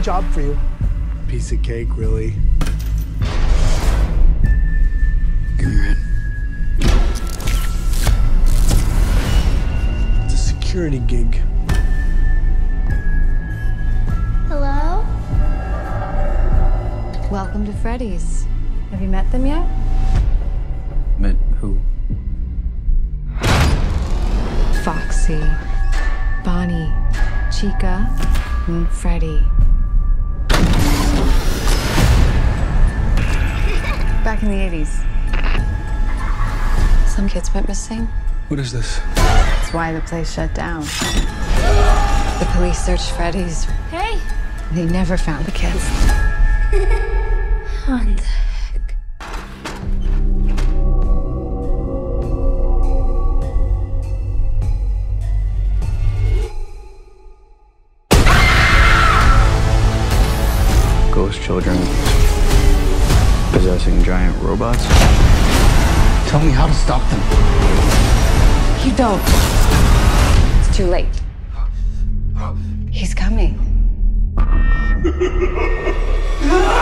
job for you. Piece of cake, really. Give me your hand. It's a security gig. Hello? Welcome to Freddy's. Have you met them yet? Met who? Foxy, Bonnie, Chica, and Freddy. Back in the 80s, some kids went missing. What is this? That's why the place shut down. The police searched Freddy's. Hey! They never found the kids. What the heck? Ghost children possessing giant robots? Tell me how to stop them. You don't. It's too late. He's coming.